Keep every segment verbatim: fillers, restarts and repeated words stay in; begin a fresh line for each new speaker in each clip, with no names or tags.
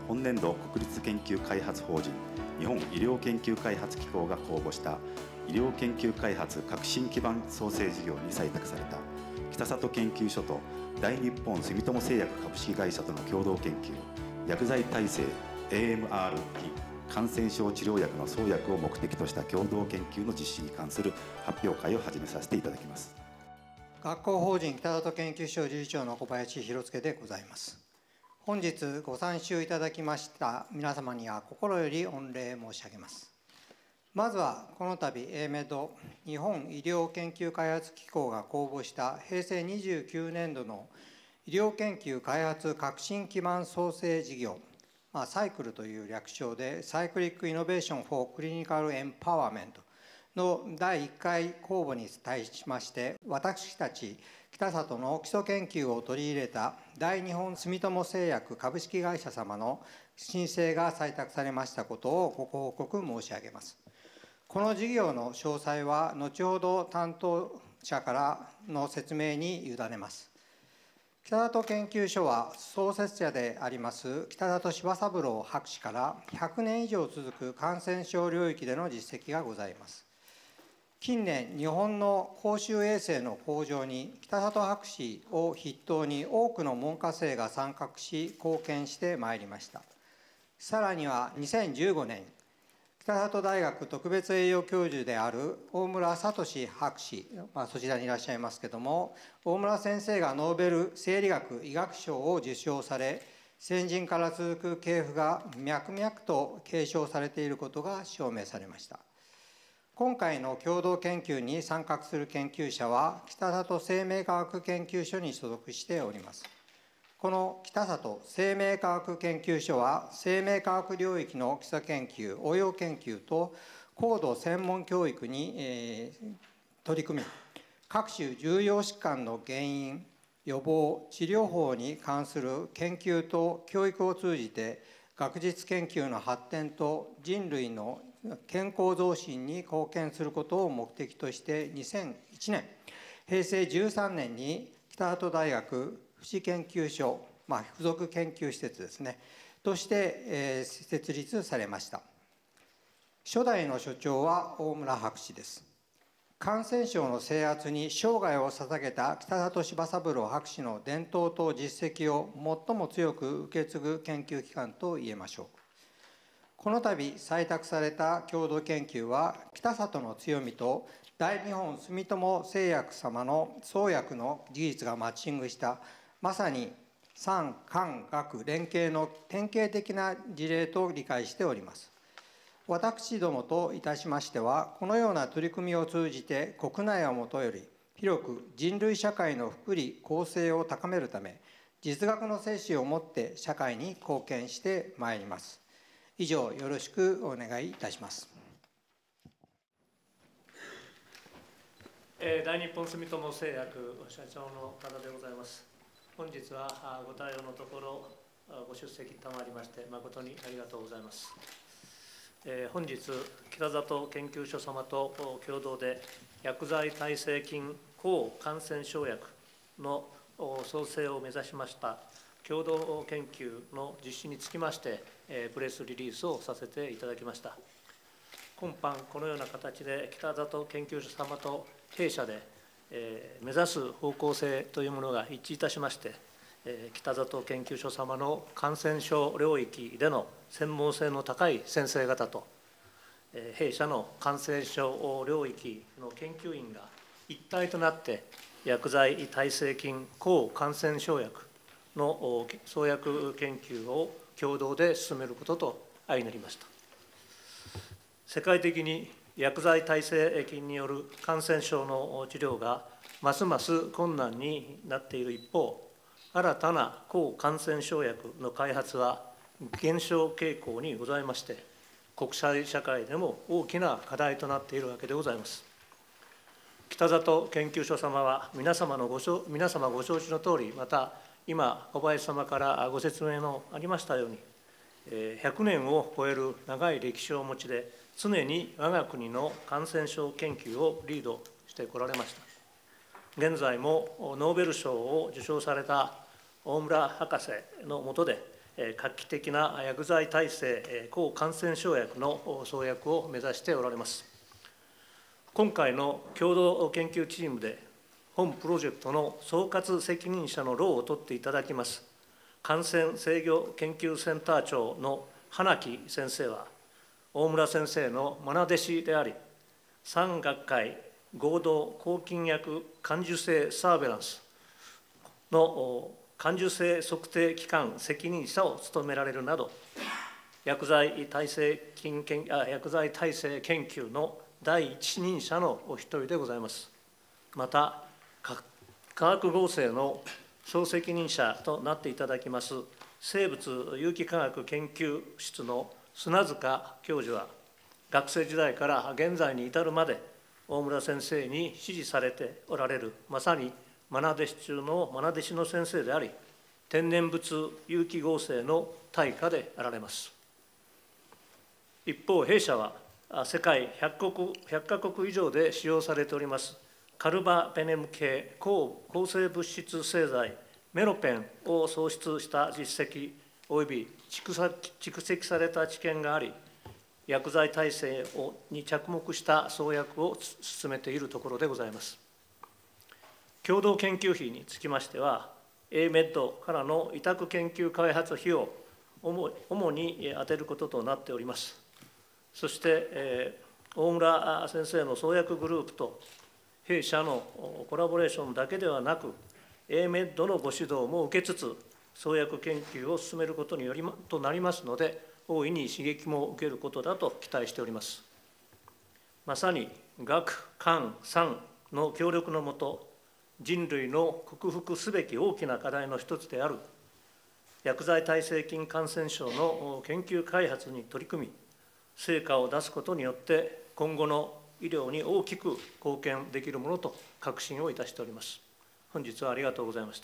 本年度国立研究開発法人日本医療研究開発機構が公募した医療研究開発革新基盤創生事業に採択された北里研究所と大日本住友製薬株式会社との共同研究、薬剤耐性 エーエムアール 非感染症治療薬の創薬を目的とした共同研究の実施に関する発表会を始めさせていただきます。
学校法人北里研究所理事長の小林弘介でございます。本日ご参集いただきました皆様には心より御礼申し上げます。まずはこの度 エーメド 日本医療研究開発機構が公募した平成にじゅうきゅうねんどの医療研究開発革新基盤創生事業、まあ、サイクルという略称でサイクリックイノベーションフォークリニカルエンパワーメントのだいいっかい公募に対しまして、私たち北里の基礎研究を取り入れた大日本住友製薬株式会社様の申請が採択されましたことをご報告申し上げます。この事業の詳細は後ほど担当者からの説明に委ねます。北里研究所は創設者であります北里柴三郎博士からひゃくねん以上続く感染症領域での実績がございます。近年、日本の公衆衛生の向上に北里博士を筆頭に多くの門下生が参画し貢献してまいりました。さらにはにせんじゅうごねん、北里大学特別栄誉教授である大村聡博士、まあ、そちらにいらっしゃいますけれども、大村先生がノーベル生理学・医学賞を受賞され、先人から続く系譜が脈々と継承されていることが証明されました。今回の共同研究に参画する研究者は、北里生命科学研究所に所属しております。この北里生命科学研究所は、生命科学領域の基礎研究、応用研究と高度専門教育に、えー、取り組み、各種重要疾患の原因、予防、治療法に関する研究と教育を通じて、学術研究の発展と人類の健康増進に貢献することを目的として、にせんいちねん、へいせいじゅうさんねんに北里大学福祉研究所、まあ、付属研究施設ですね、として、えー、設立されました。初代の所長は大村博士です。感染症の制圧に生涯を捧げた北里柴三郎博士の伝統と実績を最も強く受け継ぐ研究機関といえましょう。この度採択された共同研究は、北里の強みと大日本住友製薬様の創薬の技術がマッチングしたまさに産官学連携の典型的な事例と理解しております。私どもといたしましては、このような取り組みを通じて国内はもとより広く人類社会の福利厚生を高めるため、実学の精神を持って社会に貢献してまいります。以上、よろしくお願いいたします。
大日本住友製薬社長の方でございます。本日はご対応のところご出席賜りまして誠にありがとうございます。本日、北里研究所様と共同で薬剤耐性菌抗感染症薬の創生を目指しました共同研究の実施につきましてプレスリリースをさせていただきました。今般このような形で北里研究所様と弊社で、えー、目指す方向性というものが一致いたしまして、えー、北里研究所様の感染症領域での専門性の高い先生方と、えー、弊社の感染症領域の研究員が一体となって薬剤耐性菌抗感染症薬の創薬研究を共同で進めることと相なりました。世界的に薬剤耐性菌による感染症の治療がますます困難になっている一方、新たな抗感染症薬の開発は減少傾向にございまして、国際社会でも大きな課題となっているわけでございます。北里研究所様は皆様のご皆様ご承知のとおり、また今、小林様からご説明のありましたように、ひゃくねんを超える長い歴史をお持ちで、常に我が国の感染症研究をリードしてこられました。現在もノーベル賞を受賞された大村博士の下で、 画期的な薬剤耐性抗感染症薬の創薬を目指しておられます。今回の共同研究チームで、本プロジェクトの総括責任者の労を取っていただきます、感染制御研究センター長の花木先生は、大村先生の愛弟子であり、産学会合同抗菌薬感受性サーベランスの感受性測定機関責任者を務められるなど、薬剤耐性菌研あ薬剤耐性研究の第一人者のお一人でございます。また、化学合成の総責任者となっていただきます生物有機化学研究室の砂塚教授は、学生時代から現在に至るまで大村先生に指示されておられる、まさに愛弟子中の愛弟子の先生であり、天然物有機合成の大家であられます。一方、弊社は世界ひゃくカ国以上で使用されておりますカルバペネム系抗抗生物質製剤メロペンを創出した実績および蓄積された知見があり、薬剤耐性に着目した創薬を進めているところでございます。共同研究費につきましては、エーメッド からの委託研究開発費用を主に充てることとなっております。そして、えー、大村先生の創薬グループと弊社のコラボレーションだけではなく、エーメッド のご指導も受けつつ、創薬研究を進めることによりとなりますので、大いに刺激も受けることだと期待しております。まさに学、官、産の協力のもと、人類の克服すべき大きな課題の一つである薬剤耐性菌感染症の研究開発に取り組み、成果を出すことによって、今後の医療に大きく貢献できるものと確信をいたしております。本日はありがとうございました。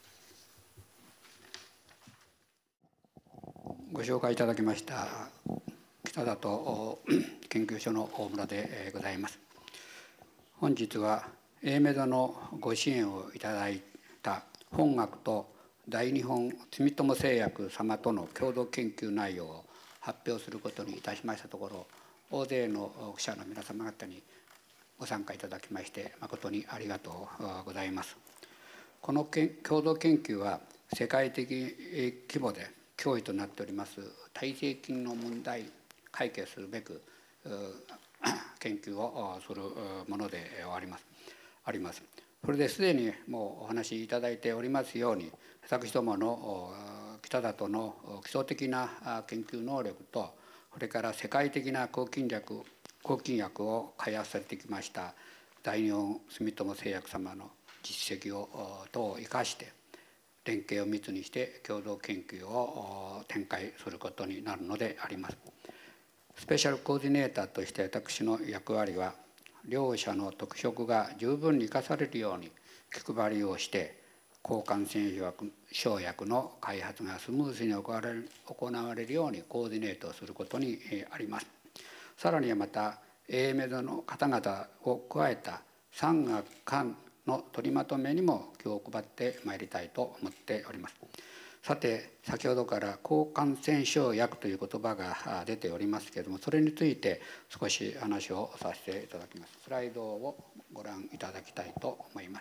ご紹介いただきました北里研究所の大村でございます。本日はエーメドのご支援をいただいた本学と大日本住友製薬様との共同研究内容を発表することにいたしましたところ、大勢の記者の皆様方にご参加いただきまして誠にありがとうございます。この共同研究は世界的規模で脅威となっております耐性菌の問題解決するべく研究をするものであります。あります。それですでにもうお話しいただいておりますように、私どもの北里の基礎的な研究能力と、それから世界的な抗菌薬抗菌薬を開発されてきました大日本住友製薬様の実績を等を生かして連携を密にして共同研究を展開することになるのであります。スペシャルコーディネーターとして私の役割は、両者の特色が十分に生かされるように気配りをして、抗感染症薬の開発がスムーズに行われる、行われるようにコーディネートをすることにあります。さらにはまた、エーメドの方々を加えた産学官の取りまとめにも気を配ってまいりたいと思っております。さて、先ほどから抗感染症薬という言葉が出ておりますけれども、それについて少し話をさせていただきます。スライドをご覧いただきたいと思います。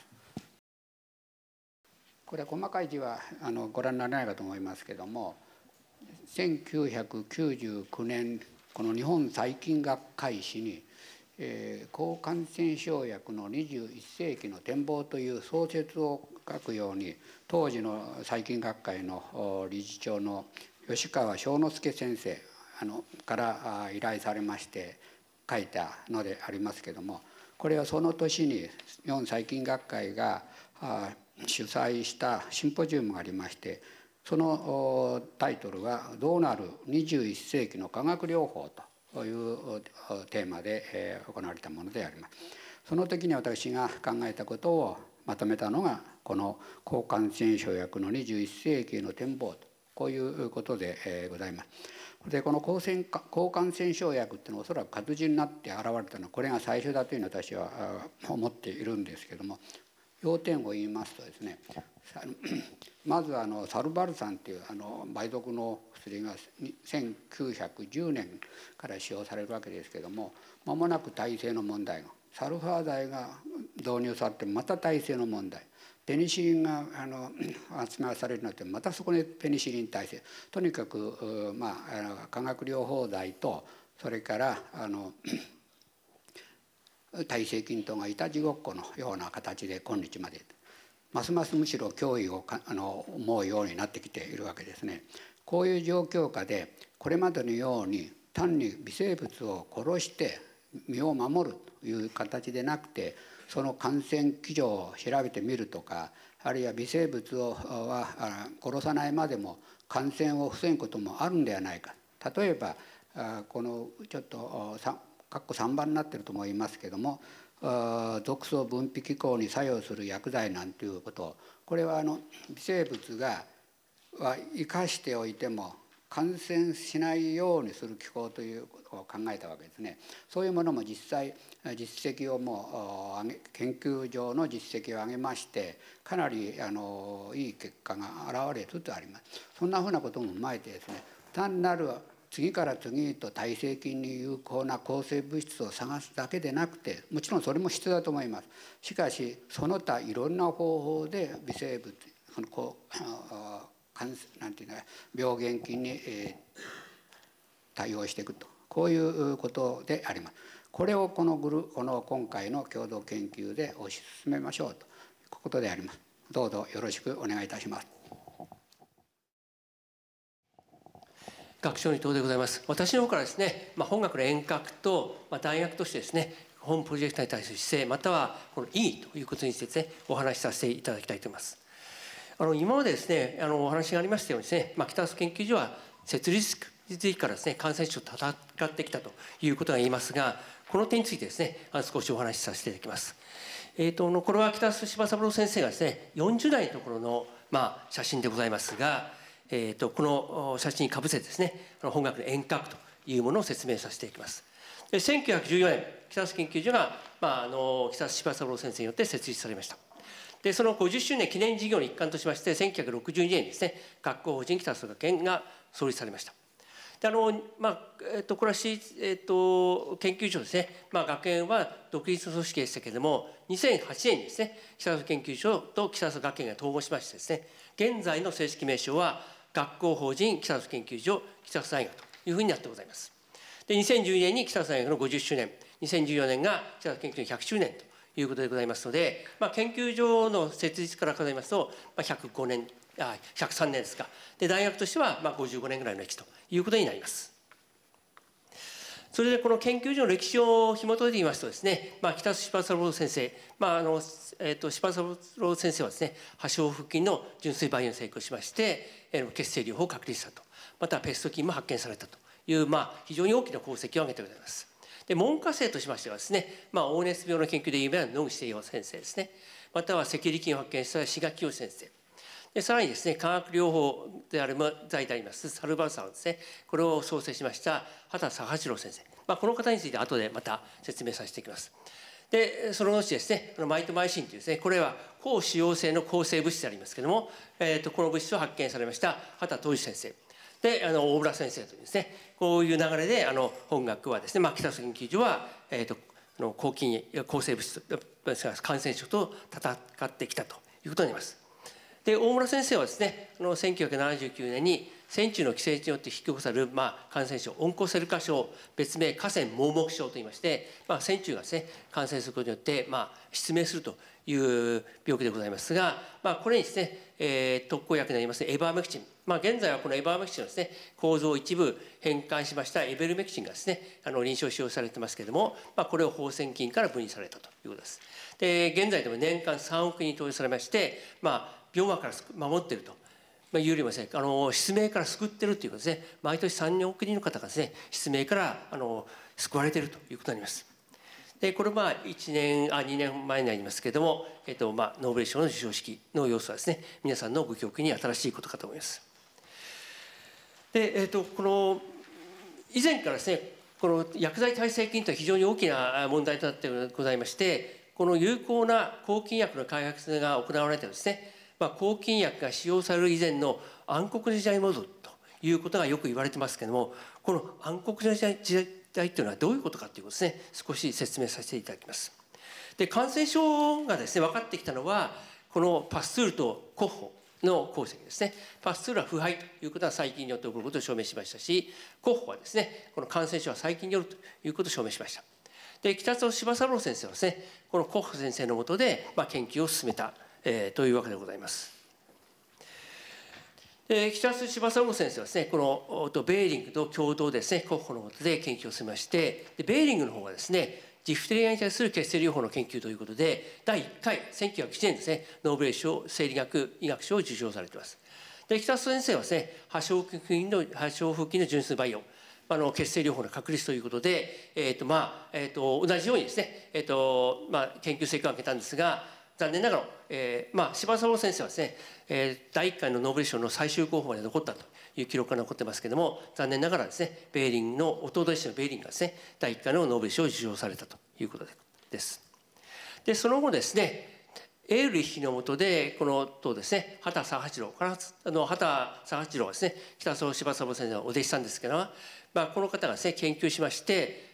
これ細かい字はあのご覧になれないかと思いますけれども、せんきゅうひゃくきゅうじゅうきゅうねんこの日本細菌学会誌に、えー、抗感染症薬のにじゅういっ世紀の展望という創設を書くように、当時の細菌学会の理事長の吉川正之助先生あのから依頼されまして書いたのでありますけれども、これはその年に日本細菌学会が主催したシンポジウムがありまして、そのタイトルは「どうなるにじゅういっ世紀の化学療法」というテーマで行われたものであります。その時に私が考えたことをまとめたのがこの抗感染症薬のにじゅういっ世紀への展望と、こういうことでございます。でこの抗感染症薬っていうのはおそらく活字になって現れたのはこれが最初だというのは私は思っているんですけども、要点を言いますとですね、 まずあのサルバルサンというあの梅毒の薬がせんきゅうひゃくじゅうねんから使用されるわけですけれども、間もなく耐性の問題が、サルファー剤が導入されてまた耐性の問題、ペニシリンがあの発明されるのってまたそこでペニシリン耐性、とにかく、まあ、化学療法剤とそれからあの耐性菌等がいたちごっこのような形で今日までますますむしろ脅威をあの思うようになってきているわけですね。こういう状況下でこれまでのように単に微生物を殺して身を守るという形でなくて、その感染機序を調べてみるとか、あるいは微生物をは殺さないまでも感染を防ぐこともあるんではないか。例えばこのちょっと括弧さんばんになっていると思いますけれども、毒素分泌機構に作用する薬剤なんていうこと、これはあの微生物がは生かしておいても感染しないようにする機構ということを考えたわけですね。そういうものも実際実績をもう研究上の実績を上げまして、かなりあのいい結果が現れつつあります。そんなふうなことも踏まえてですね、単なる次から次へと耐性菌に有効な抗生物質を探すだけでなくて、もちろんそれも必要だと思います。しかしその他いろんな方法で微生物そのこうなんていうの病原菌に、えー、対応していくと、こういうことであります。これをこのグルこの今回の共同研究で推し進めましょうということであります。どうぞよろしくお願いいたします。
学長に答でございます。私の方からですね、まあ、本学の遠隔と、まあ、大学としてですね、本プロジェクトに対する姿勢、またはこの意義ということについて、ね、お話しさせていただきたいと思います。あの今までですね、あのお話がありましたようにですね、まあ、北里研究所は設立時期からですね、感染症と戦ってきたということが言いますが、この点についてですね、あの少しお話しさせていただきます。えー、とこれは北里柴三郎先生がですね、よんじゅう代のところの、まあ、写真でございますが、えー、とこの写真にかぶせてですね、本学の遠隔というものを説明させていきます。でせんきゅうひゃくじゅうよねん、北里研究所が、まあ、あの北里柴三郎先生によって設立されました。でそのごじゅっしゅうねん記念事業の一環としまして、せんきゅうひゃくろくじゅうにねんにですね、学校法人北里学園が創立されました。であのまあえっと、これは、えっと、研究所ですね、まあ、学園は独立組織でしたけれども、にせんはちねんにですね、北里研究所と北里学園が統合しましてですね、現在の正式名称は学校法人北里研究所北里大学というふうになってございます。でにせんじゅうにねんに北里大学のごじゅっしゅうねん、にせんじゅうよねんが北里研究所のひゃくしゅうねんということでございますので、まあ、研究所の設立から数えますと、まあ、ひゃくごねんあひゃくさんねんですか。で大学としてはまあごじゅうごねんぐらいの歴史ということになります。それでこの研究所の歴史を紐解いてみますとですね、まあ、北里柴三郎先生、まああのえー、と柴三郎先生はですね、破傷風菌の純粋培養に成功しまして、えー、血清療法を確立したと、またペスト菌も発見されたという、まあ、非常に大きな功績を挙げてございます。で門下生としましてはですね、まあ、黄熱病の研究で有名な野口誠洋先生ですね、または赤痢菌を発見した志賀清先生で、さらにですね、化学療法である剤でありますサルバルサンですね、これを創生しました畑佐八郎先生、まあ、この方について後でまた説明させていきます。でその後ですね、マイトマイシンというですね、これは高使用性の抗生物質でありますけれども、えー、とこの物質を発見されました畑東司先生で、あの大村先生というですね、こういう流れであの本学はですね、まあ、北里研究所は、えー、との抗菌抗生物質感染症と戦ってきたということになります。で大村先生はですね、あのせんきゅうひゃくななじゅうきゅうねんに線虫の寄生虫によって引き起こされる、まあ、感染症オンコセル化症、別名河川盲目症といいまして、まあ、線虫がですね感染することによって、まあ、失明するという病気でございますが、まあ、これにですね、えー、特効薬になりますエバーメクチン、まあ、現在はこのエバーメクチンのですね構造を一部変換しましたエベルメクチンがですね、あの臨床使用されてますけれども、まあ、これを放線菌から分離されたということです。で現在でも年間さんおくにん投与されまして、まあ、病魔から守っていると、まあ、いうよりもですね、あの失明から救っているということですね、毎年さんおくにんの方がですね失明からあの救われているということになります。でこれはいちねんあにねんまえになりますけれども、えっとまあ、ノーベル賞の授賞式の様子はですね、皆さんのご記憶に新しいことかと思います。で、えっと、この以前からですね、この薬剤耐性菌というのは非常に大きな問題となってございまして、この有効な抗菌薬の開発が行われてですね、 まあ、抗菌薬が使用される以前の暗黒の時代に戻るということがよく言われてますけれども、この暗黒の時代時代というのはどういうことかということですね、少し説明させていただきます。で、感染症がですね分かってきたのは、このパスツールとコッホの功績ですね。パスツールは腐敗ということは細菌によって起こることを証明しましたし、コッホはですね、この感染症は細菌によるということを証明しました。で、北里柴三郎先生はですね、このコッホ先生の下で、まあ、研究を進めた、えー、というわけでございます。で、北里柴三郎先生はですね、このベーリングと共同でですね、コッホの下で研究を進めまして、でベーリングの方がですね、ジフテリアに対する血清療法の研究ということで、だいいっかい、せんきゅうひゃくいちねんですね、ノーベル賞生理学医学賞を受賞されています。で、北里先生はですね、破傷風菌の破傷風菌の純粋培養、あの血清療法の確立ということで、えーとまあえー、と同じようにですね、えーとまあ、研究成果を上げたんですが、残念ながら、えーまあ、柴三郎先生はですね、えー、だいいっかいのノーベル賞の最終候補まで残ったという記録が残ってますけれども、残念ながらですね、ベーリングの弟弟子のベーリングがですね、だいいっかいのノーベル賞を受賞されたということです。で、その後ですね、エールリッヒの下でこのとですね、畑佐八郎からあの畑佐八郎がですね、北里柴三郎先生のお弟子さんですけども、まあ、この方がですね研究しまして、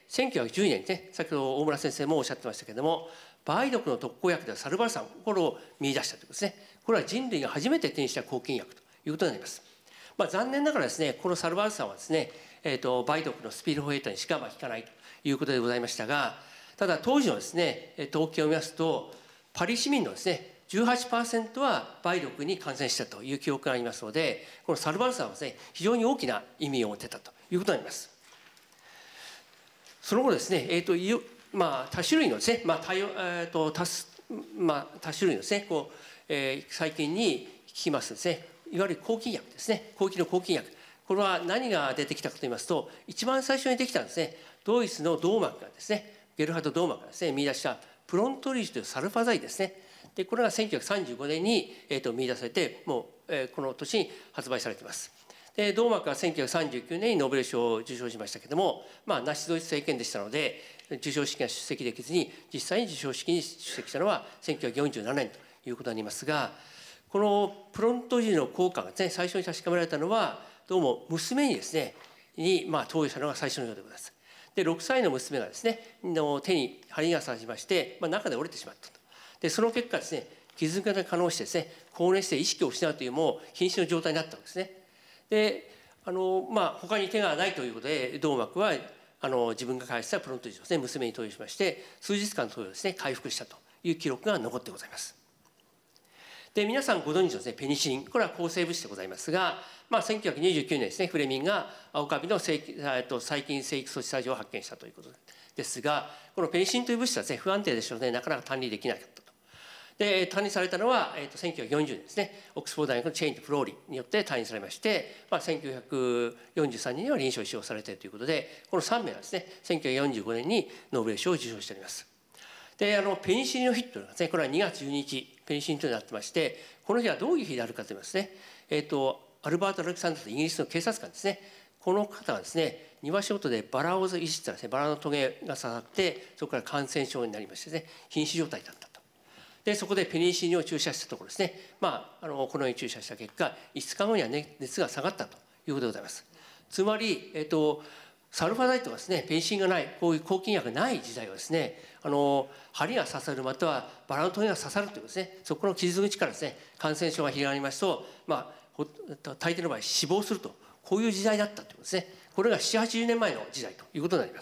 せんきゅうひゃくじゅうにねんですね、先ほど大村先生もおっしゃってましたけれども、梅毒の特効薬ではサルバルサン、これを見出したということですね。これは人類が初めて手にした抗菌薬ということになります。まあ、残念ながらですね、このサルバルサンはですね、えー、と梅毒のスピルホエータにしかまあ効かないということでございましたが、ただ当時のですね統計を見ますと、パリ市民のですね じゅうはちパーセント は梅毒に感染したという記憶がありますので、このサルバルサンはですね非常に大きな意味を持っていたということになります。その後ですね、えーとまあ、多種類のですね、まあ 多, えーと 多, まあ、多種類のですねこう、えー、細菌に効きますですね、いわゆる抗菌薬ですね、抗菌の抗菌薬、これは何が出てきたかといいますと、一番最初にできたんですね、ドイツのドーマークがですね、ゲルハト・ドーマークがですね見出したプロントリージュというサルファ剤ですね。で、これがせんきゅうひゃくさんじゅうごねんに、えー、と見出されて、もう、えー、この年に発売されています。で、ドーマークはせんきゅうひゃくさんじゅうきゅうねんにノーベル賞を受賞しましたけれども、まあ、ナチスドイツ政権でしたので、授賞式が出席できずに、実際に授賞式に出席したのはせんきゅうひゃくよんじゅうななねんということになりますが、このプロントリージュの効果がですね、最初に確かめられたのは、どうも娘にですね、に、まあ、投与したのが最初のようでございます。で、ろくさいの娘がですね、の手に針が刺しまして、まあ、中で折れてしまったと。で、その結果ですね、傷が可能してですね、高熱して意識を失うというもう瀕死の状態になったんですね。で、あのまあ他に手がないということで、ドーマークはあの自分が開発したプロントリージュをですね、娘に投与しまして、数日間投与ですね、回復したという記録が残ってございます。で、皆さんご存知のですね、ペニシリン、これは抗生物質でございますが、まあ、せんきゅうひゃくにじゅうきゅうねんですね、フレミンが青カビの細菌生育阻止作用を発見したということですが、このペニシリンという物質はですね、不安定でしょうね、なかなか単離できなかったと。で、単離されたのは、えー、とせんきゅうひゃくよんじゅうねんですね、オックスフォード大学のチェインとフローリーによって単離されまして、まあ、せんきゅうひゃくよんじゅうさんねんには臨床使用されているということで、このさんめいはですね、せんきゅうひゃくよんじゅうごねんにノーベル賞を受賞しております。で、あのペニシリンの日というのはですね、これはにがつじゅうににち、ペニシリンというのになってまして、この日はどういう日であるかといいますね、えー、とアルバート・アレクサンダーというイギリスの警察官ですね、この方がですね、庭仕事でバラをいじったらですね、バラのトゲが刺さって、そこから感染症になりましてですね、瀕死状態だったと。で、そこでペニシリンを注射したところですね、まあ、あのこのように注射した結果、いつかごには、ね、熱が下がったということでございます。つまり、えー、とサルファ剤とかですね、ペニシリンがない、こういう抗菌薬がない時代はですね、あの針が刺さるまたはバラのトゲが刺さるというですね、そこの傷口からですね、感染症が広がりますと、まあ、大抵の場合死亡すると、こういう時代だったということですね。これがななじゅうはちじゅうねんまえの時代ということになります。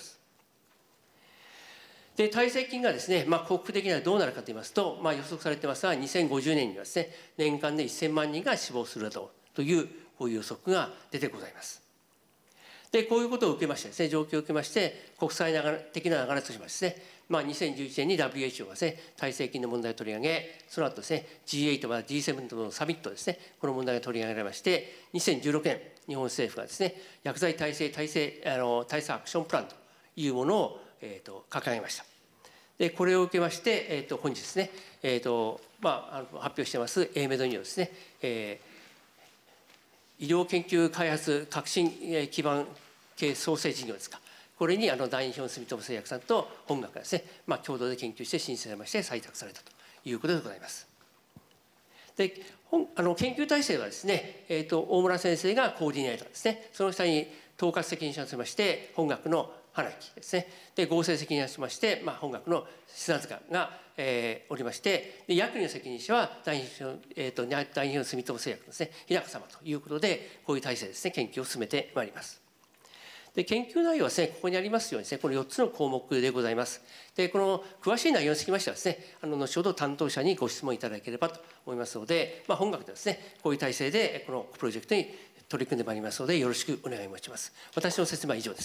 で、耐性菌がですね、まあ、克服できないとどうなるかといいますと、まあ、予測されていますが、にせんごじゅうねんにはですね、年間でせんまんにんが死亡するだろうという、こういう予測が出てございます。で、こういうことを受けましてですね、状況を受けまして、国際的な流れとしましてですね、まあ、にせんじゅういちねんに ダブリューエイチオー がですね、耐性菌の問題を取り上げ、その後ですね、ジーエイト また ジーセブン とのサミットですね、この問題が取り上げられまして、にせんじゅうろくねん、日本政府がですね、薬剤耐性耐性あの対策アクションプランというものを、えー、と掲げました。で、これを受けまして、えー、と本日ですね、えーとまあ、発表しています エーメド にはですね、えー、医療研究開発革新基盤系創生事業ですか、これにあの大日本住友製薬さんと本学がですね、まあ、共同で研究して申請されまして採択されたということでございます。 で本あの研究体制はですね、えー、と大村先生がコーディネーターですね。その下に統括責任者としまして本学の花木ですね。で合成責任者としまして、まあ、本学の砂塚が、えー、おりまして、で役員の責任者は大日本、えー、と大日本住友製薬ですね日高様ということで、こういう体制ですね研究を進めてまいります。で研究内容はですね、ここにありますようにですね、このよっつの項目でございます。でこの詳しい内容につきましてはですね、あの後ほど担当者にご質問いただければと思いますので、まあ、本学ではですね、こういう体制でこのプロジェクトに取り組んでまいりますので、よろしくお願い申します。私の説明は以上です。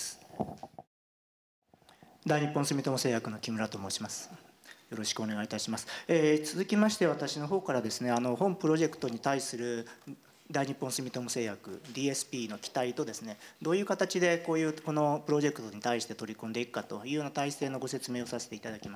大日本住友製薬の木村と申します。よろしくお願いいたします。えー、続きまして私の方からですね、あの本プロジェクトに対する大日本住友製薬 ディーエスピー の期待とですね、どういう形でこういうこのプロジェクトに対して取り組んでいくかというような体制のご説明をさせていただきます。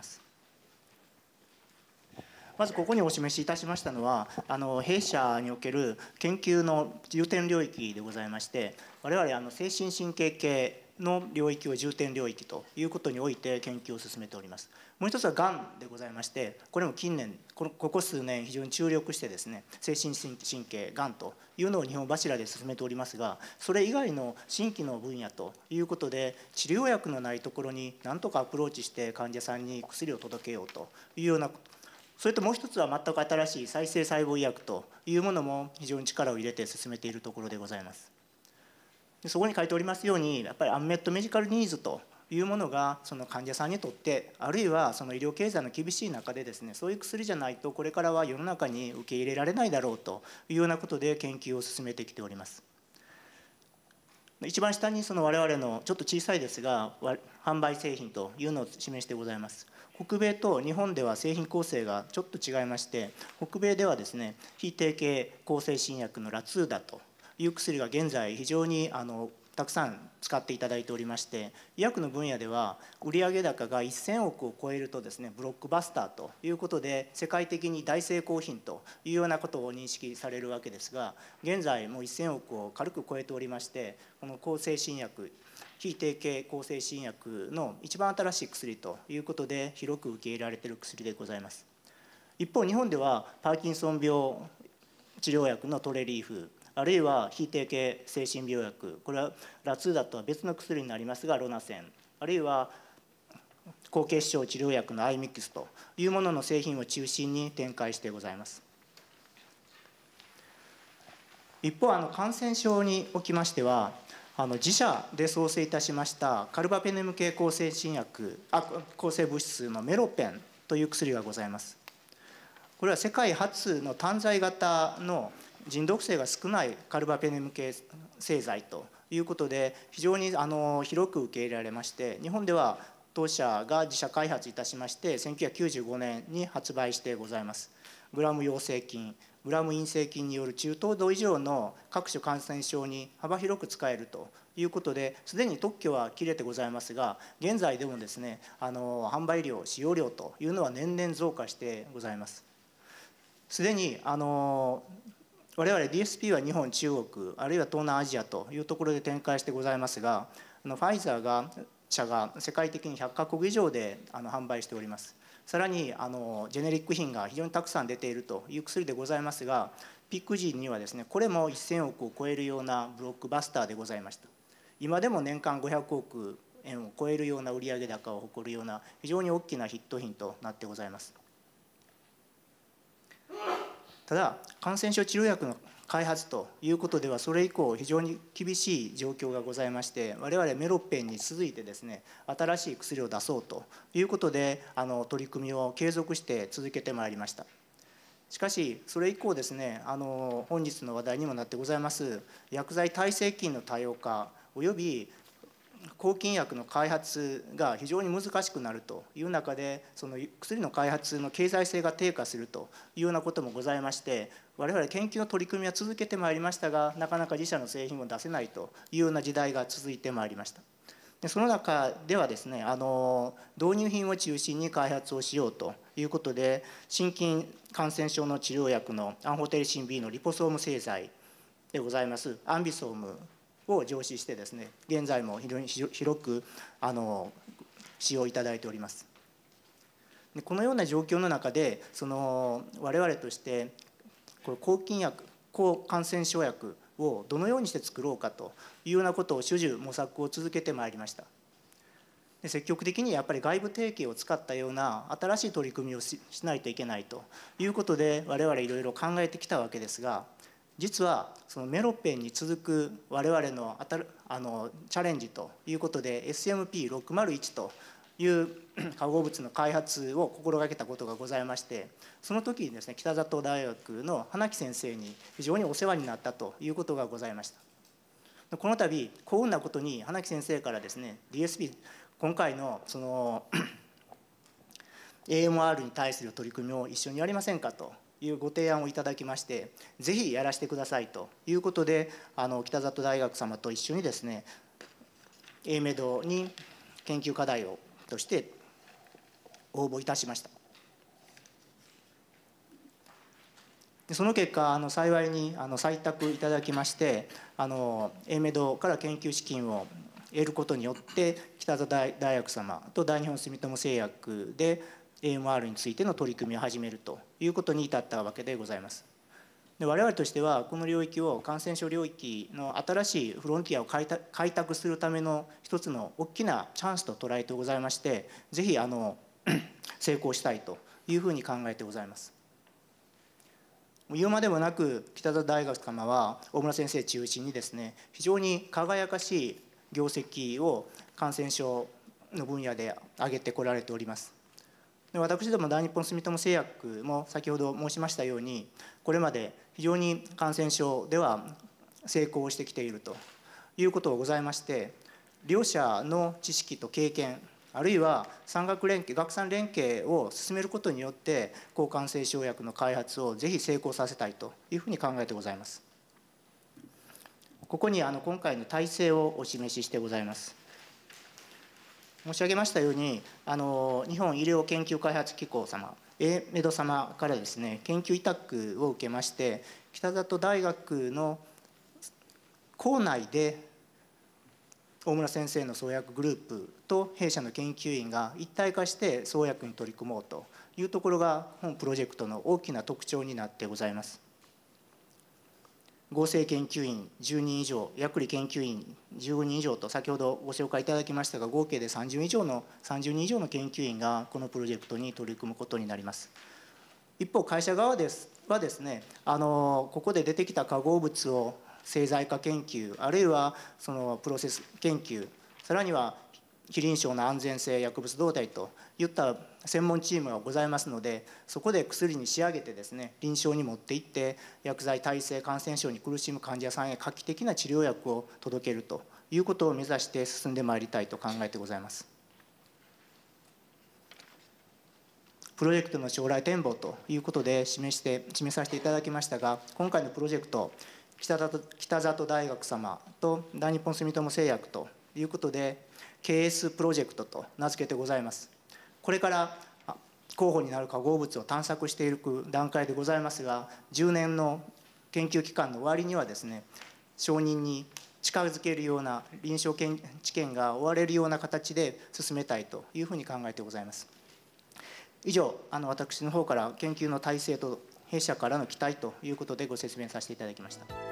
まずここにお示しいたしましたのは、あの弊社における研究の重点領域でございまして、我々あの精神神経系の領域を重点領域ということにおいて研究を進めております。もう一つはがんでございまして、これも近年このここ数年非常に注力してですね、精神神経がんというのを日本柱で進めておりますが、それ以外の新規の分野ということで、治療薬のないところに何とかアプローチして患者さんに薬を届けようというような、それともう一つは全く新しい再生細胞医薬というものも非常に力を入れて進めているところでございます。そこに書いておりますように、やっぱりアンメットメディカルニーズというものがその患者さんにとって、あるいはその医療経済の厳しい中でですね、そういう薬じゃないとこれからは世の中に受け入れられないだろうというようなことで研究を進めてきております。一番下にその我々のちょっと小さいですが販売製品というのを示してございます。北米と日本では製品構成がちょっと違いまして、北米ではですね、非定型抗生新薬のラツーダという薬が現在非常にあのたくさん使っていただいておりまして、医薬の分野では売上高がせんおくを超えるとですね、ブロックバスターということで世界的に大成功品というようなことを認識されるわけですが、現在もうせんおくを軽く超えておりまして、この抗生新薬非定型抗生新薬の一番新しい薬ということで広く受け入れられている薬でございます。一方日本ではパーキンソン病治療薬のトレリーフ、あるいは非定型精神病薬、これはラツーダとは別の薬になりますがロナセン、あるいは高血症治療薬のアイミックスというものの製品を中心に展開してございます。一方あの感染症におきましては、あの自社で創生いたしましたカルバペネム系抗生新薬あ抗生物質のメロペンという薬がございます。これは世界初の単剤型の腎毒性が少ないカルバペネム系製剤ということで非常にあの広く受け入れられまして、日本では当社が自社開発いたしましてせんきゅうひゃくきゅうじゅうごねんに発売してございます。グラム陽性菌、グラム陰性菌による中等度以上の各種感染症に幅広く使えるということで、すでに特許は切れてございますが、現在でもですね、あの販売量使用量というのは年々増加してございます。すでにあの我々 ディーエスピー は日本、中国、あるいは東南アジアというところで展開してございますが、あのファイザーが社が世界的にひゃっかこく以上であの販売しております。さらにあのジェネリック品が非常にたくさん出ているという薬でございますが、ピーク時にはですね、これもせんおくを超えるようなブロックバスターでございました。今でも年間ごひゃくおくえんを超えるような売上高を誇るような非常に大きなヒット品となってございます。ただ感染症治療薬の開発ということではそれ以降非常に厳しい状況がございまして、我々メロペンに続いてですね、新しい薬を出そうということであの取り組みを継続して続けてまいりました。しかしそれ以降ですね、あの本日の話題にもなってございます薬剤耐性菌の多様化および抗菌薬の開発が非常に難しくなるという中で、その薬の開発の経済性が低下するというようなこともございまして、我々研究の取り組みは続けてまいりましたが、なかなか自社の製品を出せないというような時代が続いてまいりました。でその中ではですね、あの導入品を中心に開発をしようということで、心筋感染症の治療薬のアンホテリシン B のリポソーム製剤でございますアンビソームを上市してですね、現在も非常に広くあの使用いただいております。でこのような状況の中で、その我々としてこれ抗菌薬、抗感染症薬をどのようにして作ろうかというようなことを主従模索を続けてまいりました。で積極的にやっぱり外部提携を使ったような新しい取り組みを し, しないといけないということで我々いろいろ考えてきたわけですが、実はそのメロペンに続く我々のあたるあのチャレンジということで エスエムピーろくまるいち という化合物の開発を心がけたことがございまして、その時にですね北里大学の花木先生に非常にお世話になったということがございました。この度幸運なことに花木先生からですね ディーエスピー 今回のそのエーエムアール に対する取り組みを一緒にやりませんかというご提案をいただきまして、ぜひやらせてくださいということで、あの北里大学様と一緒にですね エーメド に研究課題をとして応募いたしました。でその結果あの幸いにあの採択いただきまして、あの エーメド から研究資金を得ることによって北里大学様と大日本住友製薬で エーエムアール についての取り組みを始めるということに至ったわけでございます。で我々としてはこの領域を感染症領域の新しいフロンティアを開拓、開拓するための一つの大きなチャンスと捉えてございまして、ぜひあの成功したいというふうに考えてございます。言うまでもなく北里大学様は大村先生中心にですね非常に輝かしい業績を感染症の分野で挙げてこられております。で私ども大日本住友製薬も先ほど申しましたようにこれまで非常に感染症では成功してきているということがございまして、両者の知識と経験あるいは産学連携学産連携を進めることによって抗感染症薬の開発をぜひ成功させたいというふうに考えてございます。ここにあの今回の体制をお示ししてございます。申し上げましたようにあの日本医療研究開発機構様 エーメド 様からですね研究委託を受けまして北里大学の校内で大村先生の創薬グループと弊社の研究員が一体化して創薬に取り組もうというところが本プロジェクトの大きな特徴になってございます。合成研究員じゅうにん以上、薬理研究員じゅうごにん以上と先ほどご紹介いただきましたが、合計でさんじゅう以上のさんじゅうにん以上の研究員がこのプロジェクトに取り組むことになります。一方会社側ですはですねあのここで出てきた化合物を製剤化研究あるいはそのプロセス研究、さらには非臨床の安全性薬物動態といった専門チームがございますので、そこで薬に仕上げてですね臨床に持っていって薬剤耐性感染症に苦しむ患者さんへ画期的な治療薬を届けるということを目指して進んでまいりたいと考えてございます。プロジェクトの将来展望ということで示して示させていただきましたが、今回のプロジェクト北里、北里大学様と大日本住友製薬ということで ケーエス プロジェクトと名付けてございます。これから候補になる化合物を探索していく段階でございますが、じゅうねんの研究期間の終わりにはですね承認に近づけるような臨床治験が終われるような形で進めたいというふうに考えてございます。以上あの私の方から研究の体制と弊社からの期待ということでご説明させていただきました。